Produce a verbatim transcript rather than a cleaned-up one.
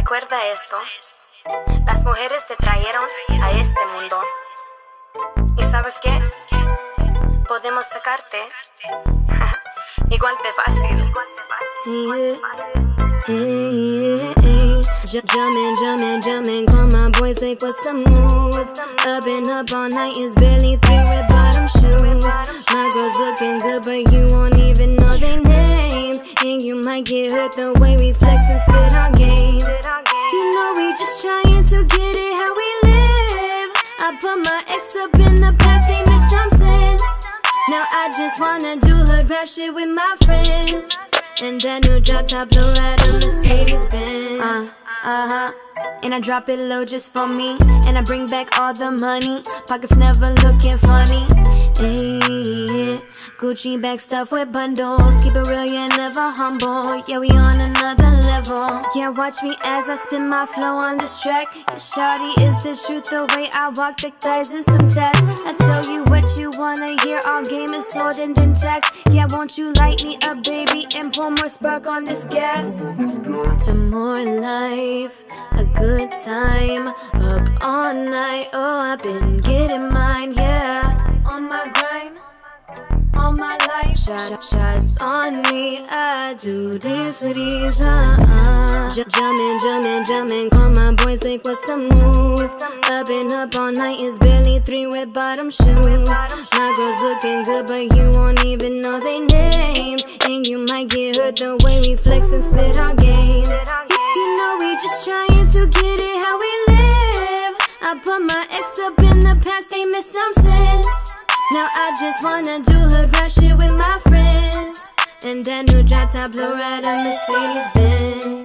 Recuerda esto, las mujeres te trajeron a este mundo. ¿Y sabes qué? Podemos sacarte igual de fácil. Yeah, yeah, yeah, yeah. Jumpin', jumpin', jumpin', call my boys like what's the move? Up and up all night is barely three with bottom shoes. My girls looking good but you won't even know their names. And you might get hurt the way we flex and spit our game. You know we just trying to get it how we live. I put my ex up in the past, they missed some sense. Now I just wanna do hood rap shit with my friends. And that new drop top low rider Mercedes Benz. Uh, uh-huh. And I drop it low just for me. And I bring back all the money. Pockets never looking funny. Ayy, Gucci bag stuffed with bundles. Keep it real, yeah, never humble. Yeah, we on another level. Yeah, watch me as I spin my flow on this track. Yeah, shawty, is the truth the way I walk? The thighs and some tats. I tell you what you wanna hear. All game is sold and intact. Yeah, won't you light me up, baby, and pour more spark on this gas? To more life, a good time, up all night. Oh, I've been getting mine, yeah. On my grind, all my life. Shot, shots on me, I do this with ease. Uh-uh. Jumpin', jumpin', jumpin', call my boys like what's the move? Up and up all night is barely three with bottom shoes. My girls looking good but you won't even know their names. And you might get hurt the way we flex and spit our game. You, you know we just trying to get it how we live. I put my ex up in the past, they missed some sense. Now I just wanna do hood rap shit with my friends. And that new drop top low rider Mercedes Benz.